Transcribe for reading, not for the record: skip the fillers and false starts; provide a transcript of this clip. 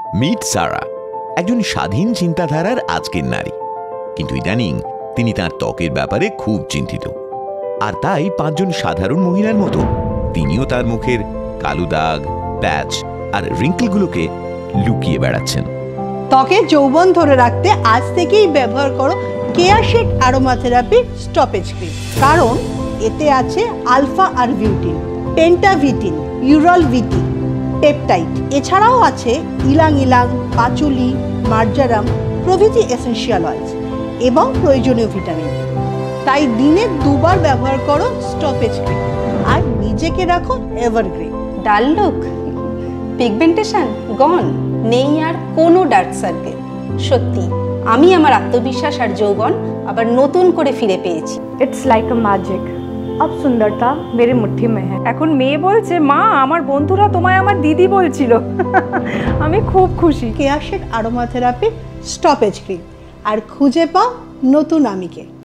Meet সারা, একজন স্বাধীন চিন্তাধারার আজকের নারী, কিন্তু ইদানিং তিনি তার ত্বকের ব্যাপারে খুব চিন্তিত। আর তাই 5 জন সাধারণ মহিলার মতো তিনিও তার মুখের কালো দাগ, প্যাচ আর রিঙ্কেলগুলোকে লুকিয়ে বেড়াচ্ছেন। ত্বকের যৌবন ধরে রাখতে আজ থেকেই ব্যবহার করো Keya Seth aroma therapy stop age cream, কারণ এতে আছে আলফা আর বিউটিন, পেন্টাভিটিন, ইউরল ভিটি, পেপটাইড। এছাড়াও আছে ইলাং ইলাং, পাচুলি, মার্জারাম প্রভৃতি এসেনশিয়াল অয়েলস এবং প্রয়োজনীয় ভিটামিন। তাই দিনে 2 বার ব্যবহার করো স্টপেজ ক্রিম আর নিজেকে রাখো এভারগ্রিন। ডাল লুক, পিগমেন্টেশন গন, নেই আর কোনো ডার্ক সার্কেল। সত্যি আমি আমার আত্মবিশ্বাস আর যৌবন আবার নতুন করে ফিরে পেয়েছি। It's like a magic. अब सुंदरता मेरे मुट्ठी में है। এখন মেয়ে বলছে, মা আমার বন্ধুরা তোমায় আমার দিদি বলছিল। আমি খুব খুশি। Keya Seth aroma therapy stop age cream, আর খুঁজে পাও নতুন আমিকে।